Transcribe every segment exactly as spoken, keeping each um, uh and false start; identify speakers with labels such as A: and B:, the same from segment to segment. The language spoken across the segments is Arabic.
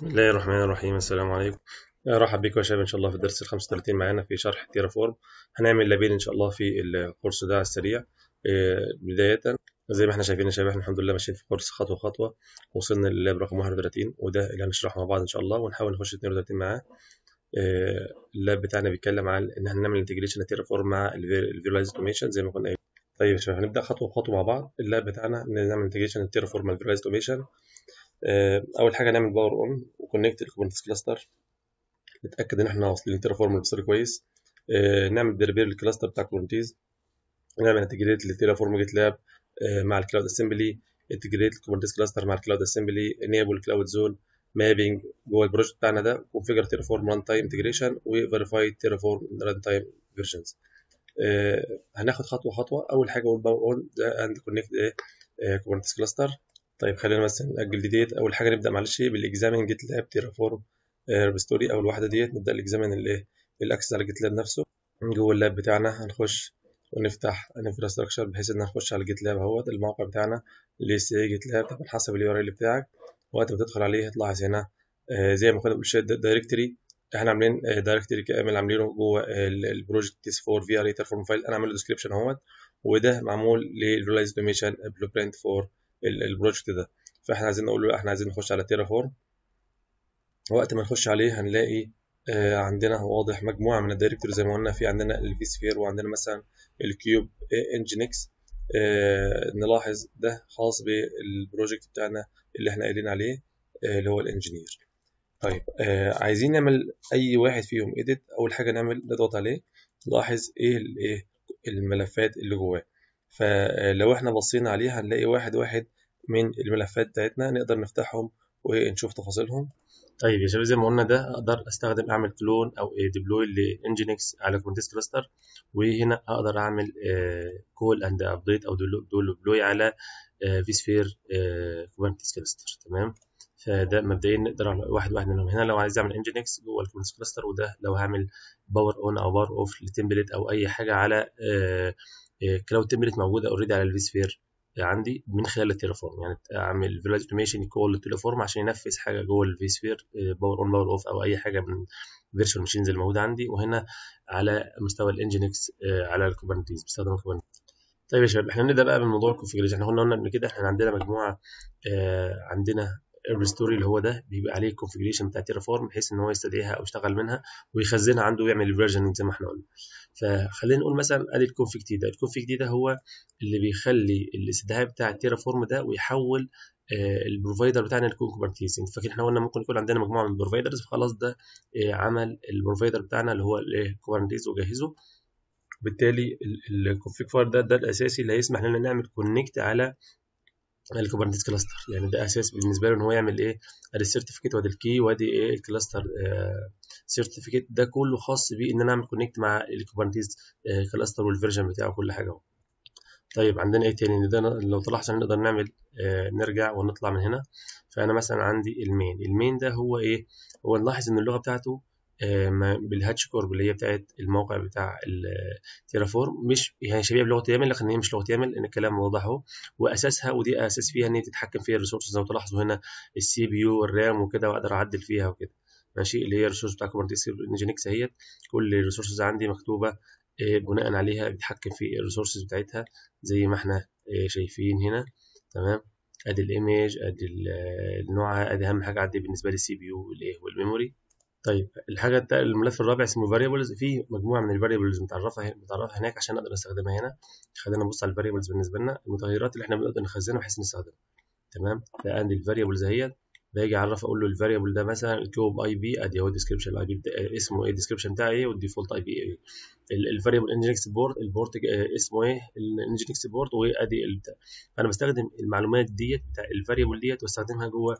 A: بسم الله الرحمن الرحيم. السلام عليكم. ارحب بكم يا شباب ان شاء الله في الدرس ال خمسة وثلاثين معانا في شرح تيرافورم. هنعمل لابين ان شاء الله في الكورس ده على السريع. آه، بداية زي ما احنا شايفين يا شباب، احنا الحمد لله ماشيين في الكورس خطوة خطوة. وصلنا لللاب رقم واحد وثلاثين، وده اللي هنشرحه مع بعض ان شاء الله، ونحاول نخش اثنين وثلاثين معاه. آه، اللاب بتاعنا بيتكلم عن ان احنا نعمل انتجريشن تيرافورم مع الفيرلايز اوتوميشن زي ما كنا قايلين. طيب يا شباب، هنبدا خطوه بخطوه مع بعض. اللاب بتاعنا نعمل انتجريشن تيرافورم مع الفيرلايز اوتوميشن. اول حاجه نعمل باور اون وكونكت الكوبرنيتس كلاستر، نتاكد ان احنا واصلين للتيرافورم بصير كويس. آه، نعمل بريبير الكلاستر بتاع كوبرنيتيز، نعمل انتجريت للتيرافورم جيت لاب مع الكلاود اسمبلي، انتجريت الكوبرنيتيز كلاستر مع الكلاود اسمبلي، انيبل كلاود زون مابينج جوه البروجكت بتاعنا ده، كونفيجر تيرافورم ران تايم انتجريشن، وفيريفاي تيرافورم ران تايم فيرجنز. هناخد خطوه خطوه. اول حاجه اقول باور اون ده اند كونكت ايه كوبرنيتيز كلاستر. طيب خلينا بس نأجل دي ديت. اول حاجه نبدا معلش بالاكزامين جيت لاب تيرافورم ريبستوري. اول واحده ديت نبدا الاكزامين الايه الاكسس على جيت لاب نفسه. جوه اللاب بتاعنا هنخش ونفتح الانفراستراكشر بحيث ان هنخش على جيت لاب اهوت الموقع بتاعنا اللي سي جيت لاب. طبعا حسب اليو ار ال بتاعك، وقت ما تدخل عليه هتلاحظ هنا آه زي ما كنا بنقول شيت دايركتوري. احنا عاملين دايركتوري كامل عاملينه جوه البروجكت تيس فور في ار اي تيرفورم فايل. انا عامل له ديسكربشن اهوت، وده معمول للريلايز اوتوميشن بلو برنت فور البروجكت ده. فاحنا عايزين نقول له احنا عايزين نخش على تيرافورم. وقت ما نخش عليه هنلاقي آه عندنا واضح مجموعه من الدايركتوري زي ما قلنا. في عندنا الفي سفير، وعندنا مثلا الكيوب انجينكس. آه نلاحظ ده خاص بالبروجكت بتاعنا اللي احنا قايلين عليه آه اللي هو الانجينير. طيب آه عايزين نعمل اي واحد فيهم ايديت. اول حاجه نعمل نضغط عليه، نلاحظ ايه الايه الملفات اللي جواه. فلو احنا بصينا عليه هنلاقي واحد واحد من الملفات بتاعتنا نقدر نفتحهم ونشوف تفاصيلهم. طيب يا شباب، زي ما قلنا ده اقدر استخدم اعمل كلون او ديبلوي لانجينكس على كوبرنيتيز كلاستر، وهنا اقدر اعمل كول اند ابديت او ديبلوي على في سفير كوبرنيتيز كلاستر. تمام. فده مبدئيا نقدر على واحد واحد منهم. هنا لو عايز اعمل انجينكس جوه الكوبرنيتيز كلاستر، وده لو هعمل باور اون او باور اوف لتمبلت او اي حاجه على كلاود تمبلت موجوده اوريدي على الفي سفير عندي من خلال التيرافورم. يعني اعمل فيرلايز اوتوميشن يكول للتيرافورم عشان ينفذ حاجه جوه الفي سفير باور اون باور اوف او اي حاجه من فيرتشوال ماشينز الموجوده عندي. وهنا على مستوى الانجينكس على الكوبرنيتيز بستخدم الكوبرنيتيز. طيب يا شباب، احنا نبدا بقى بالموضوع الكونفيجريشن. احنا قلنا قبل كده احنا عندنا مجموعه آه عندنا الريستوري اللي هو ده بيبقى عليه الكونفيجريشن بتاع تيرافورم بحيث ان هو يستدعيها او يشتغل منها ويخزنها عنده ويعمل الفيرجن زي ما احنا قلنا. فخلينا نقول مثلا ادي الكونفيج دي ده الكونفيج دي ده هو اللي بيخلي الاستدعاء بتاع التيرافورم ده ويحول آه البروفايدر بتاعنا لكون كوبرنيتيز. فاكر احنا قلنا ممكن يكون عندنا مجموعه من البروفايدرز، فخلاص ده آه عمل البروفايدر بتاعنا اللي هو الكوبرنيتيز وجهزه. بالتالي الكونفيج فايل ده ده الاساسي اللي هيسمح لنا نعمل كونكت على الكوبرنيتيز كلاستر. يعني ده اساس بالنسبه له ان هو يعمل ايه، ادي السيرتيفيكت وادي الكي وادي ايه الكلاستر سيرتيفيكت. ده كله خاص بيه ان انا اعمل كونكت مع الكوبرنيتيز آه كلاستر والفيرجن بتاعه وكل حاجه اهو. طيب عندنا ايه تاني؟ ده لو طلعت عشان نقدر نعمل آه نرجع ونطلع من هنا. فانا مثلا عندي المين. المين ده هو ايه؟ هو نلاحظ ان اللغه بتاعته بالهاتش كورب اللي هي بتاعت الموقع بتاع التيرافورم، مش يعني شبيهه بلغه يامل، لكن هي مش لغه يامل لان الكلام واضح اهو. واساسها ودي اساس فيها ان هي تتحكم فيها الريسورسز. لو تلاحظوا هنا السي بي يو والرام وكده، واقدر اعدل فيها وكده. ماشي، اللي هي الريسورس بتاع كوبرنيتيز انجينكس اهيت. كل الريسورسز عندي مكتوبه بناء عليها بيتحكم في الريسورسز بتاعتها زي ما احنا شايفين هنا. تمام. ادي الايمج، ادي النوع، ادي اهم حاجه عندي بالنسبه لي السي بي يو والايه والميموري. طيب الحاجه التانية، الملف الرابع اسمه فاريبلز. فيه مجموعه من الفاريبلز متعرفه متعرفه هناك عشان نقدر نستخدمها هنا. خلينا نبص على الفاريبلز بالنسبه لنا، المتغيرات اللي احنا بنقدر نخزنها بحيث نستخدمها. تمام. فعندي الفاريبلز اهيت، باجي اعرف اقول له الفاريبل ده مثلا الكيوب اي بي، ادي هو الديسكربشن الاي بي اسمه ايه، الديسكربشن بتاعه ايه، والديفولت اي بي ايه. الفاريبل انجينكس بورد، البورت اسمه ايه الانجينكس بورد، وادي البتاع. انا بستخدم المعلومات ديت بتاع الفاريبل ديت واستخدمها جوه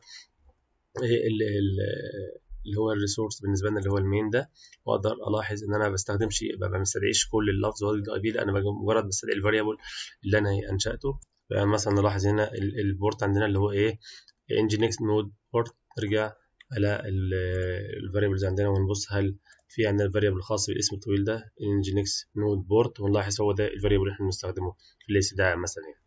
A: اللي هو الريسورس بالنسبه لنا اللي هو المين ده. واقدر الاحظ ان انا بستخدمش ما بستدعيش كل اللفظ والاي بي، لا انا مجرد بستدعي الفاريبل اللي انا انشاته. مثلا نلاحظ هنا البورت عندنا اللي هو ايه انجينكس نود بورت. نرجع على الفاريبلز عندنا ونبص هل في عندنا الفاريبل الخاص بالاسم الطويل ده انجينكس نود بورت، ونلاحظ هو ده الفاريبل اللي احنا بنستخدمه في الاستدعاء مثلا يعني.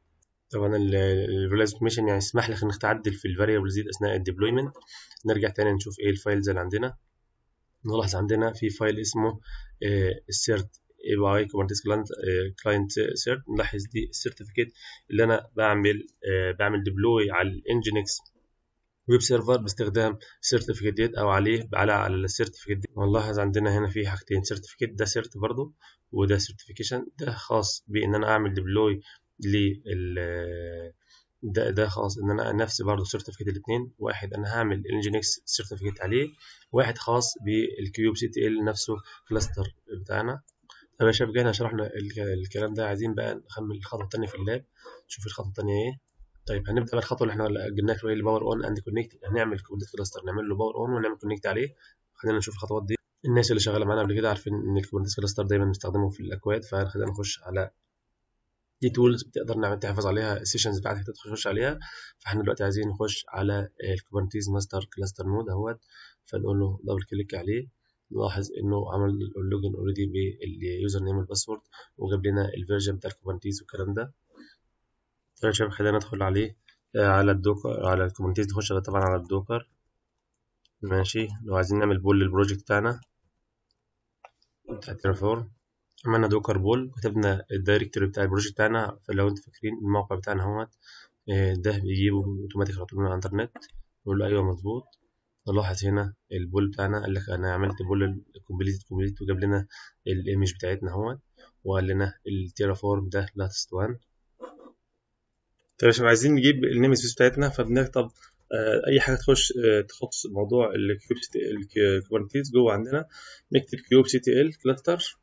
A: طبعا الفيرلايز اوتوميشن يعني يسمح لك انك تعدل في الفاريبلز دي اثناء الديبلويمنت. نرجع تاني نشوف ايه الفايلز اللي عندنا. نلاحظ عندنا في فايل اسمه السيرت اي بي اي كوبرنيتيز كلاينت سيرت. نلاحظ دي السيرتيفيكيت اللي انا بعمل آه بعمل ديبلوي على الانجينكس ويب سيرفر باستخدام السيرتيفيكيت ديت او عليه على على السيرتيفيكيت دي. ونلاحظ عندنا هنا في حاجتين، سيرتيفيكيت ده سيرت برضو، وده سيرتيفيكيشن ده خاص بان انا اعمل ديبلوي لل ده ده خاص ان انا نفس برضه سيرتيفيكيت الاثنين. واحد انا هعمل انجينكس سيرتيفيكيت عليه، واحد خاص بالكيوب سي تي ال نفسه كلاستر بتاعنا. طب يا شباب كده شرحنا الكلام ده، عايزين بقى نكمل الخطوه الثانيه في اللاب. نشوف الخطوه الثانيه ايه. طيب هنبدا بقى الخطوه اللي احنا قلناها شويه، الباور اون اند كونكت. هنعمل كوبرنيتيز كلاستر، نعمل له باور اون ونعمل كونكت عليه. خلينا نشوف الخطوات دي. الناس اللي شغاله معانا قبل كده عارفين ان الكوبرنيتيز كلاستر دايما بنستخدمه في الاكواد، فخلينا نخش على دي تولز بتقدر نعمل تحفظ عليها السيشنز بتاعتك تخش عليها. فاحنا دلوقتي عايزين نخش على الكوبرنيتيز ماستر كلاستر نود اهوت، فنقول له دبل كليك عليه. نلاحظ انه عمل اللوجن اوريدي باليوزر نيم والباسورد، وجاب لنا الفيرجن بتاع الكوبرنيتيز والكلام ده. طيب يا شباب خلينا ندخل عليه على الدوكر، على الكوبرنيتيز نخش طبعا على الدوكر. ماشي، لو عايزين نعمل بول للبروجكت بتاعنا بتاع تيرافورم، عملنا دوكر بول، كتبنا الدايركتوري بتاع البروجكت بتاعنا. فلو انتوا فاكرين الموقع بتاعنا اهوت، ده بيجيبه اوتوماتيك على طول من الانترنت. نقول له ايوه مظبوط. نلاحظ هنا البول بتاعنا قال لك انا عملت بول كومبليت كومبليت، وجاب لنا الايمج بتاعتنا اهوت، وقال لنا التيرافورم ده لاتست واحد. طب يا شباب عايزين نجيب النيم سبيس بتاعتنا، فبنكتب آه اي حاجه تخش آه تخص موضوع الكوبرنيتيز جوه عندنا. نكتب كيوب سي تي ال كلاستر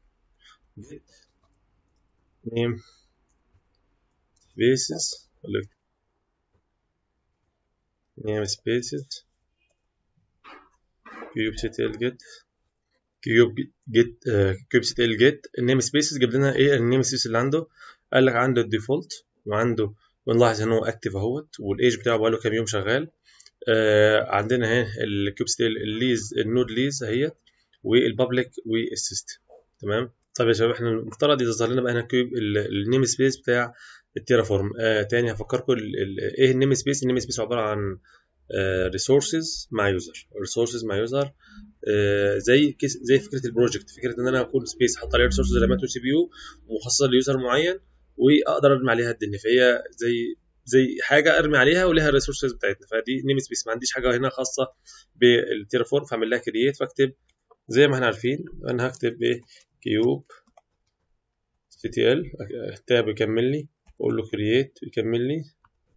A: نيم سبيسز ولا نيم سبيسز كيوب سي تي ال جيت كيوب جيت كيوب سي تي ال جيت النيم سبيسز. جاب لنا ايه النيم سبيس اللي عنده؟ قال لك عنده الديفولت وعنده، ونلاحظ ان هو اكتف اهوت، والايج بتاعه بقاله كام يوم شغال. آه عندنا اهي الكيوب سي تي ال الليز النود ليز اهيت، والبابليك والسيستم. تمام. طيب يا شباب احنا المفترض يظهر لنا بقى هنا كيوب النيم سبيس بتاع التيرافورم. آه تاني هفكركم ايه النيم سبيس. النيم سبيس عباره عن ريسورسز مع يوزر. ريسورسز مع يوزر آه زي كيس زي فكره البروجكت، فكره ان انا اكون سبيس حاطط عليها ريسورسز رامات وسي بي يو ومخصصه ليوزر معين، واقدر ارمي عليها الدنيا. فهي زي زي حاجه ارمي عليها ولها الريسورسز بتاعتنا. فدي نيم سبيس، ما عنديش حاجه هنا خاصه بالتيرافورم، فاعمل لها كرييت فاكتب زي ما احنا عارفين. انا هكتب ايه كيوب سي تي ال تاب يكمل لي، اقول له كرييت يكمل لي،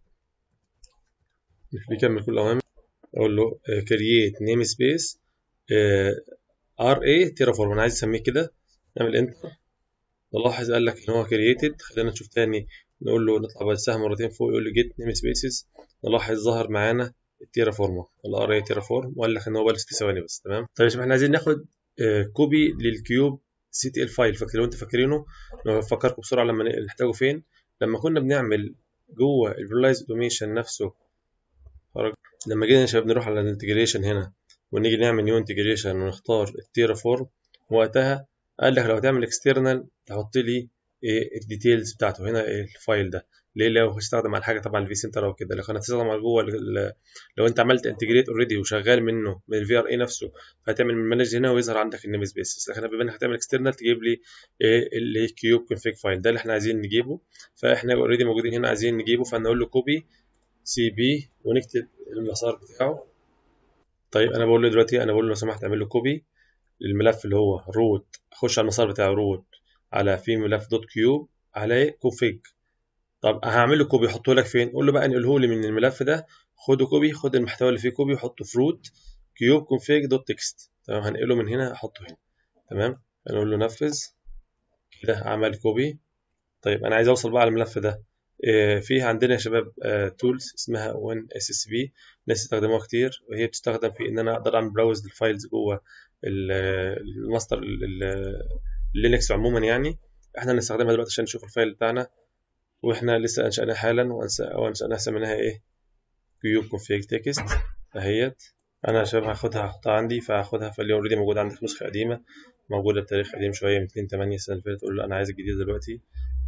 A: بيكمل كل الاوامر. اقول له كرييت نيم سبيس ار اي تيرافورم، انا عايز اسميه كده. نعمل انتر. نلاحظ قال لك ان هو كرييتد. خلينا نشوف تاني، نقول له نطلع بالسهم مرتين فوق، يقول له جيت نيم سبيسز. نلاحظ ظهر معانا التيرافورم الار اي تيرافورم، وقال لك ان هو بقى ست ثواني بس. تمام. طيب يا شباب احنا عايزين ناخد كوبي للكيوب سي تي ال فايل. فاكر لو انتوا فاكرينه، لو افكركم بسرعه لما نحتاجه فين. لما كنا بنعمل جوه الفيرلايز اوتوميشن نفسه، لما جينا يا شباب نروح على الانتجريشن هنا ونيجي نعمل نيو انتجريشن ونختار التيرافورم، وقتها قال لك لو هتعمل اكسترنال تحط لي ايه الديتيلز بتاعته هنا، إيه الفايل ده. ليه؟ لو هستخدم على حاجه طبعا الفي سنتر او كده. لو هتستخدم على جوه لو انت عملت انتجريت اوريدي وشغال منه من الفي ار اي نفسه، فهتعمل من مانج هنا ويظهر عندك النيم سبيس. لكن بما انك هتعمل اكسترنال تجيب لي ايه اللي كيوب كونفيج فايل ده اللي احنا عايزين نجيبه. فاحنا اوريدي موجودين هنا عايزين نجيبه، فنقول له كوبي سي بي ونكتب المسار بتاعه. طيب انا بقول له دلوقتي، انا بقول له لو سمحت اعمل له كوبي للملف اللي هو روت، اخش على المسار بتاع روت على في ملف دوت كيوب عليه كونفيج. طب هعمل له كوبي احطه لك فين؟ قول له بقى انقله لي من الملف ده، خده كوبي، خد المحتوى اللي فيه كوبي وحطه في روت كيوب كونفيج دوت تكست. تمام. هنقله من هنا احطه هنا. تمام. نقول له نفذ كده، عمل كوبي. طيب انا عايز اوصل بقى على الملف ده. في عندنا يا شباب تولز اسمها ون اس اس بي، ناس استخدموها كتير، وهي بتستخدم في ان انا اقدر اعمل براوز للفايلز جوه الماستر اللينكس عموما. يعني احنا هنستخدمها دلوقتي عشان نشوف الفايل بتاعنا، واحنا لسه انشأناها حالا، وانشأناها سميناها ايه كيوب كونفيج تكست اهيت. انا يا شباب هاخدها هحطها عندي، فهاخدها فاللي اوريدي موجوده عندك نسخه قديمه موجوده بتاريخ قديم شويه من اتنين تمانية السنه اللي فاتت، اقول له انا عايز الجديد دلوقتي،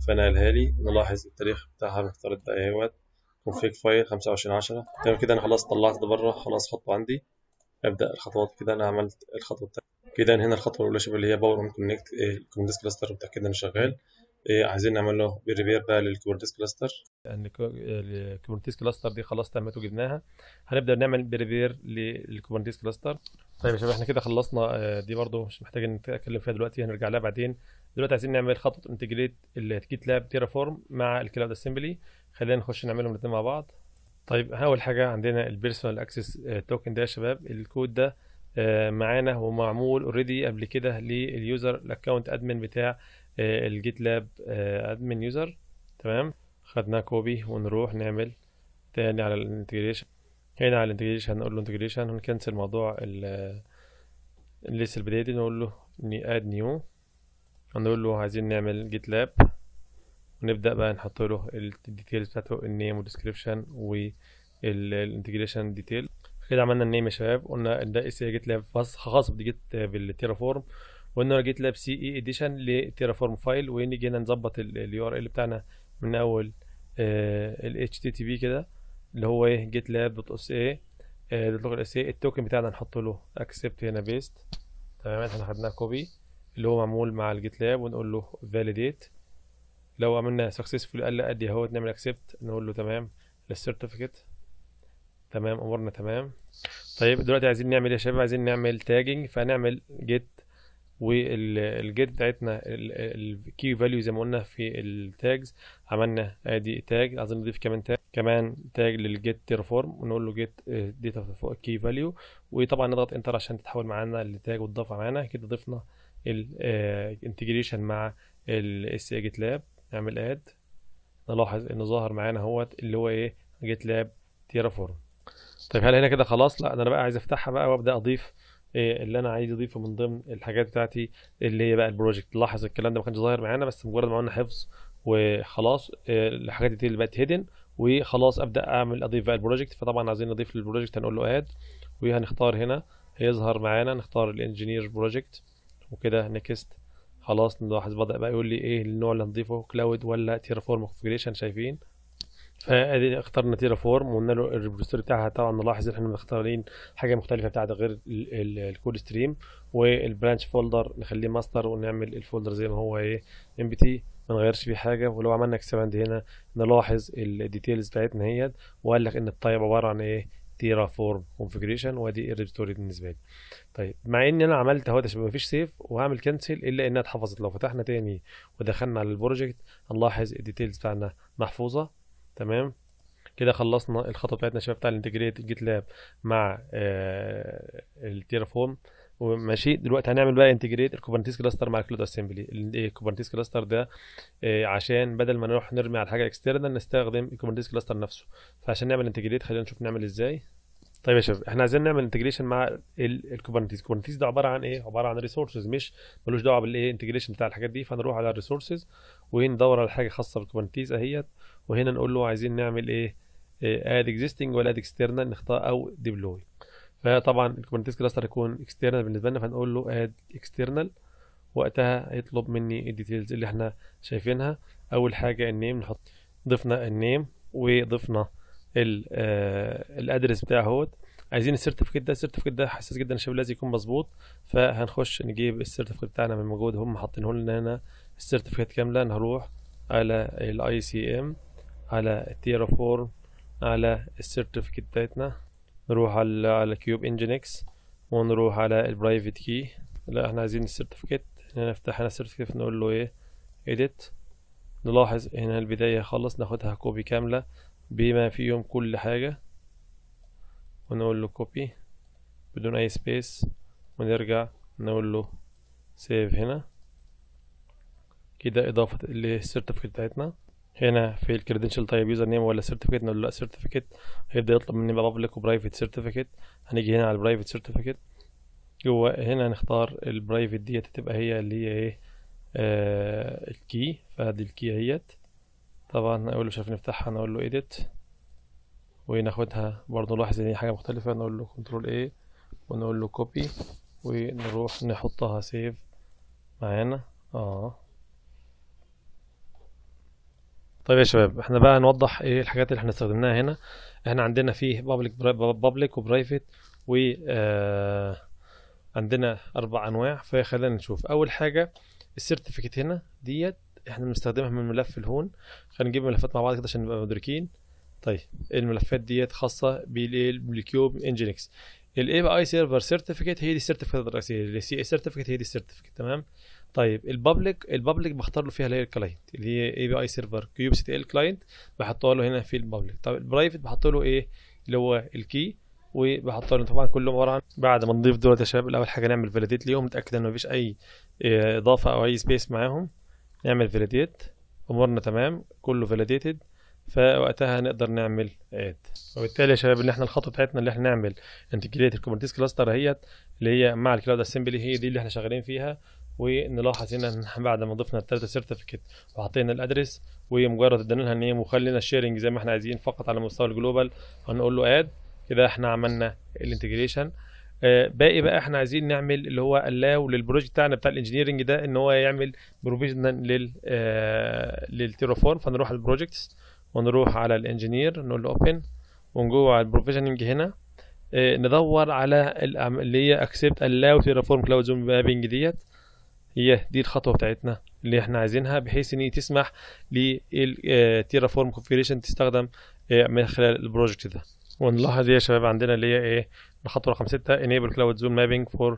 A: فنقلها لي. نلاحظ التاريخ بتاعها نفترض بقى اهوت config فايل خمسة وعشرين عشرة. تمام كده انا خلاص طلعت ده بره، خلاص خطوه عندي. ابدا الخطوات كده، انا عملت الخطوه الثانيه كده. هنا الخطوه الاولى شبه اللي هي باور اون كونكت الكوبرنيتيس كلاستر، متاكد انه شغال. إيه عايزين نعمل له ريبير بقى للكوبرنيتيس كلاستر.
B: ان الكوبرنيتيس كلاستر دي خلاص تمت وجبناها، هنبدا نعمل بريبير للكوبرنيتيس كلاستر. طيب يا شباب احنا كده خلصنا دي برضو مش محتاج نتكلم فيها دلوقتي، هنرجع لها بعدين. دلوقتي عايزين نعمل خطوه انتجريت الجيت لاب تيرافورم مع الكلاود اسمبلي. خلينا نخش نعملهم الاثنين مع بعض. طيب اول حاجه عندنا البيرسونال اكسس توكن ده يا شباب. الكود ده معانا هو معمول اوريدي قبل كده لليوزر الاكونت ادمن بتاع الجيت لاب ادمن يوزر. تمام، خدناه كوبي ونروح نعمل تاني على الانتجريشن. هنا على الانتجريشن نقول له انتجريشن ونكنسل موضوع ال لسه البداية دي، نقول له اني اد نيو ونقول له عايزين نعمل جيت لاب ونبدأ بقى نحط له الديتيلز بتاعته، النيم والديسكريبشن والانتجريشن ديتيل. كده عملنا النيم يا شباب، قلنا ده اس اي جيت لاب خاص بالجيت بالتيرافورم، وقلنا جيت لاب سي اي اديشن لتيرافورم فايل. ونيجي هنا نظبط اليو ار ال بتاعنا من اول ال اتش تي تي بي كده اللي هو ايه جيت لاب دوت اس اي دوت لوج اس اي. التوكن بتاعنا نحط له اكسبت هنا بيست. تمام، احنا خدناه كوبي اللي هو معمول مع الجيت لاب، ونقول له فاليديت. لو عملنا سكسسفول قال ادي اهو نعمل اكسبت، نقول له تمام للسيرتيفيكت. تمام امورنا تمام. طيب دلوقتي عايزين نعمل ايه يا شباب؟ عايزين نعمل تاجنج، فهنعمل جيت والجيت بتاعتنا الكي فاليو زي ما قلنا في التاجز. عملنا ادي تاج، عايزين نضيف كمان تاج كمان تاج للجيت تيرافورم ونقول له جيت داتا كي فاليو، وطبعا نضغط انتر عشان تتحول معانا لتاج وتضاف معانا. كده ضفنا الانتجريشن مع الاس اي جيت لاب. نعمل اد، نلاحظ انه ظاهر معانا اهوت اللي هو ايه جيت لاب تيرافورم. طيب هل هنا كده خلاص؟ لا، ده انا بقى عايز افتحها بقى وابدا اضيف إيه اللي انا عايز اضيفه من ضمن الحاجات بتاعتي اللي هي بقى البروجكت. لاحظ الكلام ده ما كانش ظاهر معانا، بس مجرد ما قلنا حفظ وخلاص إيه الحاجات دي اللي بقت هيدن، وخلاص ابدا اعمل اضيف بقى البروجكت. فطبعا عايزين نضيف للبروجكت هنقول له اد، وهنختار هنا هيظهر معانا نختار الانجينير بروجكت وكده نيكست. خلاص نلاحظ بدا بقى يقول لي ايه النوع اللي هنضيفه، كلاود ولا تيرافورم كونفيجريشن. شايفين فادي اخترنا تيرافورم وقلنا له الريبوزيتوري بتاعها. طبعا نلاحظ ان احنا مختارين حاجه مختلفه بتاعتها غير الكود ستريم، والبرانش فولدر نخليه ماستر ونعمل الفولدر زي ما هو ايه ام بي تي، ما نغيرش فيه حاجه. ولو عملنا اكسباند هنا نلاحظ الديتيلز بتاعتنا هي، وقال لك ان التايب عباره عن ايه تيرافورم كونفيجريشن، وادي الريبوزيتوري بالنسبه لي. طيب مع ان انا عملت اهو عشان مفيش سيف وهعمل كنسل الا انها اتحفظت. لو فتحنا تاني ودخلنا على البروجكت هنلاحظ الديتيلز بتاعنا محفوظه. تمام كده خلصنا الخطوه بتاعتنا يا شباب بتاع الانتجريت جيت لاب مع آه التيرافورم وماشي. دلوقتي هنعمل بقى انتجريت الكوبرنيتيس كلاستر مع الكلود اسمبلي. الكوبرنيتيس كلاستر ده آه عشان بدل ما نروح نرمي على حاجه اكسترنال نستخدم الكوبرنيتيس كلاستر نفسه. فعشان نعمل انتجريت خلينا نشوف نعمل ازاي. طيب يا شباب احنا عايزين نعمل انتجريشن مع الكوبرنيتيس. الكوبرنيتيس ده عباره عن ايه؟ عباره عن ريسورسز، مش ملوش دعوه بالايه انتجريشن بتاع الحاجات دي. فنروح على الريسورسز وندور على حاجه خاصه بالكوبرنيتيس اهيت، وهنا نقول له عايزين نعمل ايه اد اكزيستنج ولا اد اكسترنال، نختار او ديبلوي. فطبعا الكوبرنيتيس كلاستر يكون اكسترنال بالنسبه لنا، فنقول له اد اكسترنال. وقتها هيطلب مني الديتيلز اللي احنا شايفينها. اول حاجه النيم، نحط ضفنا النيم وضفنا الادرس بتاعه اهوت. عايزين السيرتيفيكت ده، السيرتيفيكت ده حساس جدا يا شباب لازم يكون مظبوط. فهنخش نجيب السيرتيفيكت بتاعنا من موجود، هم حاطينه لنا هنا السيرتيفيكت كامله. نروح على الاي سي ام، على التيرافورم، على السيرتيفيكت بتاعتنا، نروح على على كيوب انجينكس ونروح على البرايفت كي. لا احنا عايزين السيرتيفيكت. هنا نفتح هنا السيرتيفيكت نقول له ايه اديت. نلاحظ هنا البدايه خلص ناخدها كوبي كامله بما فيهم كل حاجه ونقول له كوبي بدون اي سبيس، ونرجع نقول له سيف هنا كده اضافه للسيرتيفيكت بتاعتنا. هنا في الكريدنشال تايب يوزر نيم ولا سيرتيفيكت، نقول له لا سيرتيفيكت. هيبدا يطلب مني بابليك وبرايفت سيرتيفيكت. هنيجي هنا على البرايفت سيرتيفيكت، جوه هنا هنختار البرايفت ديت تبقى هي اللي هي ايه آه الكي. فادي الكي اهيت. طبعا اقول له شايف نفتحها نقول له اديت وناخدها برضه. نلاحظ ان هي حاجه مختلفه، نقول له كنترول ايه ونقول له كوبي ونروح نحطها سيف معانا. اه طيب يا شباب، احنا بقى نوضح ايه الحاجات اللي احنا استخدمناها هنا. احنا عندنا فيه بابليك بابليك وبرايفت، و آه عندنا اربع انواع. فخلينا نشوف اول حاجه السيرتيفيكت. هنا ديت احنا بنستخدمها من ملف الهون. خلينا نجيب ملفات مع بعض كده عشان نبقى مدركين. طيب الملفات ديت خاصه بالكيوب انجينكس. الاي بي اي سيرفر سيرتيفيكت هي دي السيرتيفيكت الرئيسيه، السي اي سيرتيفيكت هي دي السيرتيفيكت. تمام. طيب البابليك البابليك بختار له فيها اللي هي الكلاينت اللي هي اي بي اي سيرفر كيوب سي تي ال كلاينت، بحطها له هنا في البابليك. طب البرايفت بحط له ايه اللي هو الكي، وبحط له طبعا كلهم عباره عن. بعد ما نضيف دول يا شباب، الاول حاجه نعمل فاليديت ليهم، نتاكد ان مفيش اي اضافه او اي سبيس معاهم. نعمل فاليديت، امورنا تمام كله فاليديتد، فوقتها نقدر نعمل اد. وبالتالي يا شباب ان احنا الخطوه بتاعتنا اللي احنا نعمل انتجريت الكوبرنيتيز كلاستر اهيت اللي هي مع الكلاود اسمبلي، هي دي اللي احنا شغالين فيها. ونلاحظ هنا ان بعد ما ضفنا الثلاثه سيرتيفيكت وحطينا الادرس ومجرد ادينا لها نيم وخلينا الشيرنج زي ما احنا عايزين فقط على مستوى الجلوبال، هنقول له اد. كده احنا عملنا الانتجريشن. آه باقي بقى احنا عايزين نعمل اللي هو الاو للبروجكت بتاعنا بتاع الانجينيرنج ده ان هو يعمل بروفيجن لل آه للتيرافورم. فنروح على البروجكتس ونروح على الانجينير نقول له اوبن، ونجوه على البروفيجننج هنا آه ندور على اللي هي اكسبت الاو تيرافورم كلاود زون مابنج. ديت هي دي الخطوه بتاعتنا اللي احنا عايزينها، بحيث ان هي تسمح للتيرافورم كونفيجريشن تستخدم آه من خلال البروجكت ده. ونلاحظ يا شباب عندنا اللي هي ايه الخطوه رقم ستة enable cloud zone mapping for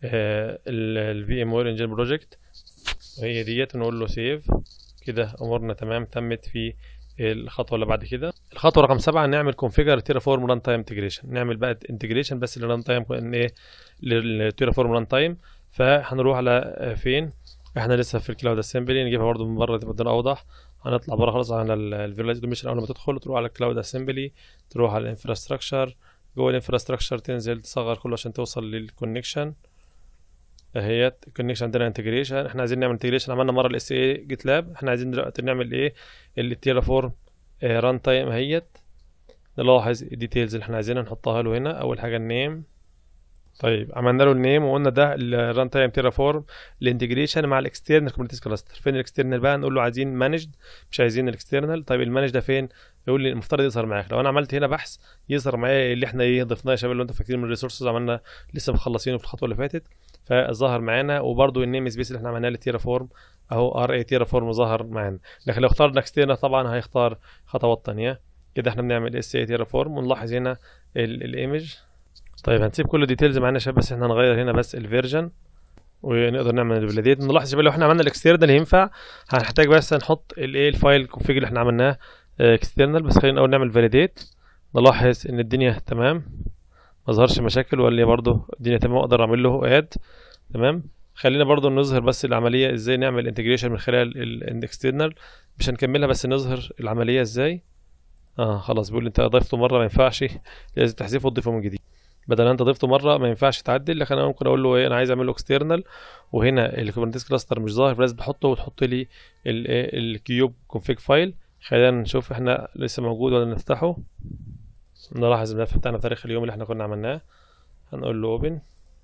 B: ال في ام وير engine project، وهي ديت نقول له سيف. كده امورنا تمام، تمت في الخطوه اللي بعد كده. الخطوه رقم سبعة نعمل configure terraform runtime integration، نعمل بقى integration بس للران تايم ايه للتيرافورم ران تايم. فهنروح على فين، احنا لسه في الكلاود اسمبلي، نجيبها برده من بره تبقى الدنيا اوضح. هنطلع بره خلاص على الفيرلايز اوتوميشن. اول ما تدخل تروح على الكلاود اسمبلي، تروح على الانفراستراكشر، جوه الانفراستراكشر تنزل تصغر كله عشان توصل للكونكشن اهيت. الكونكشن عندنا انتجريشن، احنا عايزين نعمل انتجريشن. عملنا مره الاس اي جيت لاب، احنا عايزين دلوقتي نعمل ايه التيرافورم ران تايم اهيت. نلاحظ الديتيلز اللي احنا عايزينها نحطها له هنا. اول حاجه النيم. طيب عملنا له النيم وقلنا ده الران تايم تيرافورم الانتجريشن مع الاكسترنال كوبرنيتيز كلاستر. فين الاكسترنال بقى؟ نقول له عايزين مانجد، مش عايزين الاكسترنال. طيب المانج ده فين؟ يقول لي المفترض يظهر معاك. لو انا عملت هنا بحث يظهر معايا اللي احنا ايه ضفناه يا شباب، اللي انتوا فاكرين من الريسورسز عملنا لسه مخلصينه في الخطوه اللي فاتت، فظهر معانا. وبرده النيم سبيس اللي احنا عملناه للتيرافورم اهو ار اي تيرافورم ظهر معانا. لكن لو اخترنا اكسترنال طبعا هيختار خطوات ثانيه. كده احنا بنعمل اس اي تيرافورم، ونلاحظ هنا الايمج. طيب هنسيب كل الديتيلز معانا يا شباب، بس احنا هنغير هنا بس الفيرجن ونقدر نعمل الفاليديت. نلاحظ يا شباب لو احنا عملنا الاكسترنال ينفع، هنحتاج بس نحط الايه الفايل كونفيج اللي احنا عملناه اكسترنال. بس خلينا الاول نعمل فاليديت، نلاحظ ان الدنيا تمام، ما ظهرش مشاكل، ولا برضو الدنيا تمام اقدر اعمل له اد. تمام. خلينا برضو نظهر بس العمليه ازاي نعمل انتجريشن من خلال الاكسترنال، مش هنكملها بس نظهر العمليه ازاي. اه خلاص بيقول لي انت ضفته مره ما ينفعش، لازم تحذفه وتضيفه من جديد. بدل انت ضفته مره ما ينفعش تعدل. لكن انا ممكن اقول له ايه انا عايز اعمل له اكسترنال، وهنا الكوبرنيتيز كلاستر مش ظاهر، لازم تحطه وتحط لي الكيوب كونفيج فايل. خلينا نشوف احنا لسه موجود ولا نفتحه. نلاحظ الملف بتاعنا بتاريخ اليوم اللي احنا كنا عملناه. هنقول له اوبن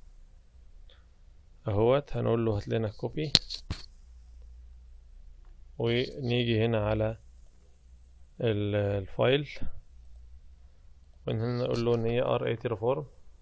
B: اهوت، هنقول له هات لنا كوبي، ونيجي هنا على الفايل، ومن هنا نقول له ان هي ار اي تيرافورم،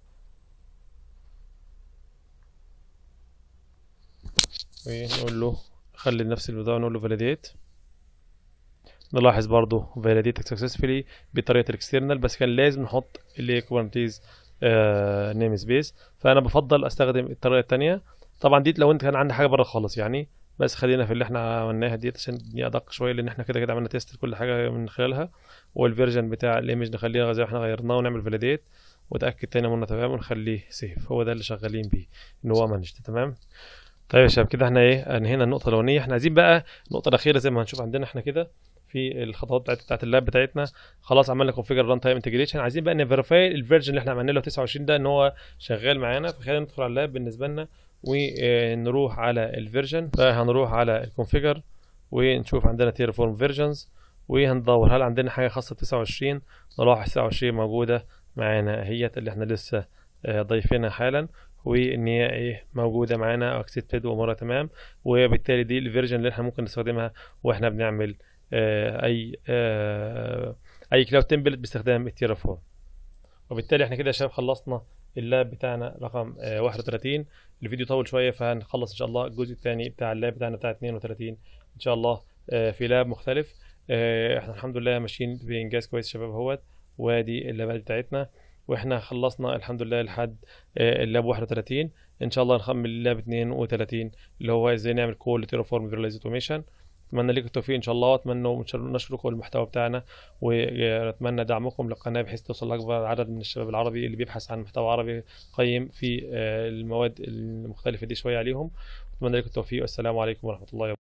B: ونقول له خلي نفس البضاعة، نقول له فاليديت. نلاحظ برضو فاليديت سكسسفولي بطريقة الاكسترنال، بس كان لازم نحط اللي كوبرنيتيز نيم سبيس. فانا بفضل استخدم الطريقة التانية. طبعا دي لو انت كان عندك حاجة بره خالص يعني، بس خلينا في اللي احنا عملناها ديت عشان دي ادق شويه، لان احنا كده كده عملنا تيست لكل حاجه من خلالها. والفيرجن بتاع الايمج نخليها زي ما احنا غيرناه، ونعمل فاليديت وتاكد تاني منه تمام، ونخليه سيف. هو ده اللي شغالين بيه ان هو مانجد. تمام. طيب يا شباب كده احنا ايه انهينا النقطه الاولانيه. احنا عايزين بقى النقطه الاخيره زي ما هنشوف عندنا احنا كده في الخطوات بتاعت بتاعت اللاب بتاعتنا. خلاص عملنا كونفيجر ران تايم انتجريشن، عايزين بقى نفيريفاي الفيرجن اللي احنا عملنا له تسعة وعشرين ده ان هو شغال معانا. فخلينا ندخل على اللاب بالنسبه لنا ونروح على الفيرجن. فهنروح على الكونفيجر ونشوف عندنا تيرافورم فيرجنز، وهندور هل عندنا حاجه خاصه ب تسعة وعشرين. نلاحظ تسعة وعشرين موجوده معانا اهيت اللي احنا لسه ضايفينها حالا، وان هي ايه موجوده معانا اكسبتد وامورها تمام. وبالتالي دي الفيرجن اللي احنا ممكن نستخدمها واحنا بنعمل آه، اي آه، اي كلاود تمبلت باستخدام التيرافورم. وبالتالي احنا كده يا شباب خلصنا اللاب بتاعنا رقم آه، واحد وثلاثين. الفيديو طول شويه، فهنخلص ان شاء الله الجزء الثاني بتاع اللاب بتاعنا بتاع اثنين وثلاثين ان شاء الله آه، في لاب مختلف. آه، احنا الحمد لله ماشيين بانجاز كويس يا شباب اهوت. وادي اللابات بتاعتنا، واحنا خلصنا الحمد لله لحد آه، اللاب واحد وثلاثين. ان شاء الله نكمل اللاب اثنين وثلاثين اللي هو ازاي نعمل كول تيرافورم فيرلايز اوتوميشن. اتمنى لكم التوفيق ان شاء الله، واتمنى نشركم المحتوى بتاعنا، ونتمنى دعمكم للقناه بحيث توصل لاكبر عدد من الشباب العربي اللي بيبحث عن محتوى عربي قيم في آه، المواد المختلفه دي شويه عليهم. اتمنى لكم التوفيق، والسلام عليكم ورحمه الله وبركاته.